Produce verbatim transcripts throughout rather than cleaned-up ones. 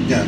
Yeah.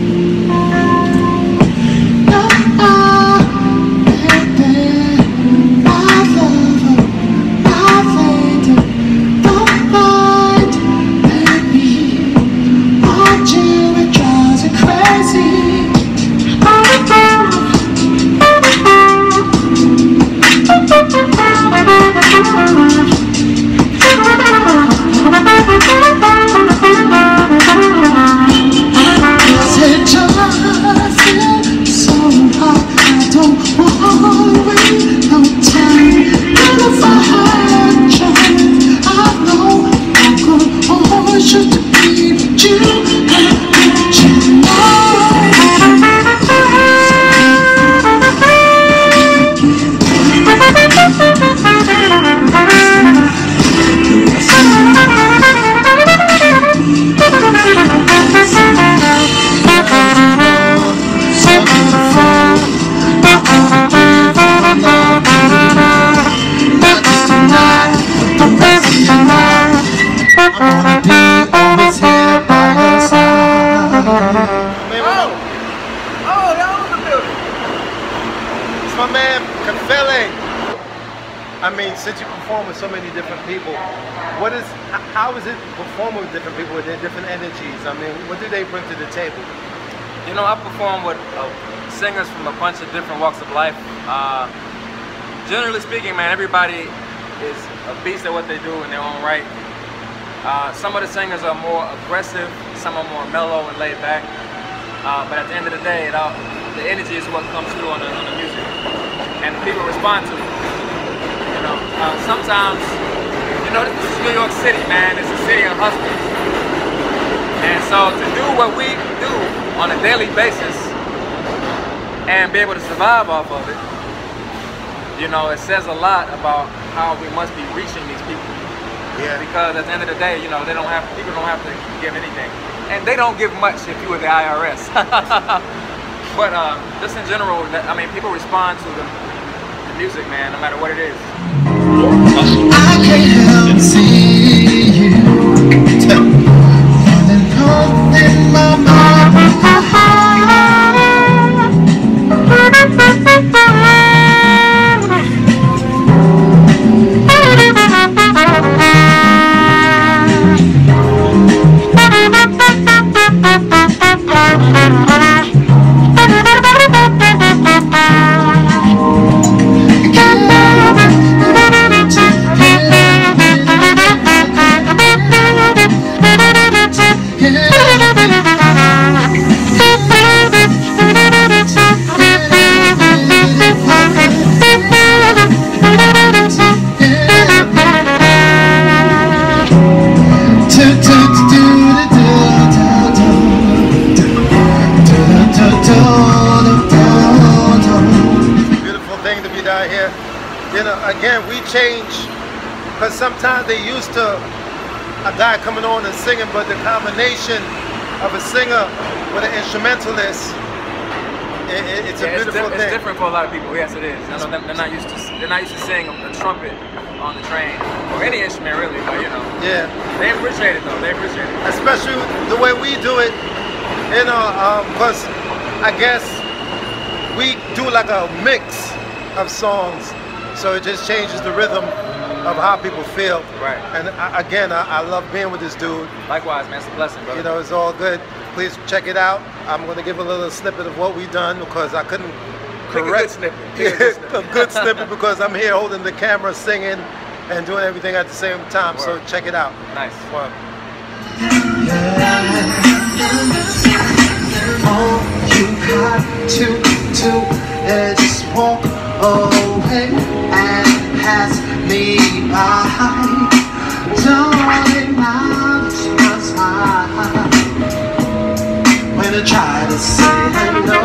My man Kafele. I mean, since you perform with so many different people, what is, how is it performing with different people with their different energies? I mean, what do they bring to the table? You know, I perform with uh, singers from a bunch of different walks of life. Uh, generally speaking, man, everybody is a beast at what they do in their own right. Uh, some of the singers are more aggressive, some are more mellow and laid back. Uh, but at the end of the day, it all, the energy is what comes through on the, on the music, and people respond to it. You know, uh, sometimes, you know, this is New York City, man. It's a city of hustlers, and so to do what we do on a daily basis and be able to survive off of it, you know, it says a lot about how we must be reaching these people. Yeah. Because at the end of the day, you know, they don't have people don't have to give anything. And they don't give much if you were the I R S. But uh, just in general, I mean, people respond to the, the music, man, no matter what it is. I can't help see you feeling cold in my mind. You know, again, we change, because sometimes they used to a guy coming on and singing, but the combination of a singer with an instrumentalist, it, it, it's yeah, a beautiful it's thing. It's different for a lot of people. Yes, it is. I know they're not used to they're not used to seeing a, a trumpet on the train or any instrument really, but you know, yeah, they appreciate it though. They appreciate it, especially the way we do it. You know, because um, I guess we do like a mix of songs. So it just changes the rhythm of how people feel. Right. And I, again, I, I love being with this dude. Likewise, man. It's a blessing, brother. You know, it's all good. Please check it out. I'm going to give a little snippet of what we've done because I couldn't correct. Pick a good snippet. Pick a good snippet. A good snippet because I'm here holding the camera, singing, and doing everything at the same time. Word. So check it out. Nice. Word. All you got to do is just walk away and pass me by. Don't acknowledge my smile when I try to say hello.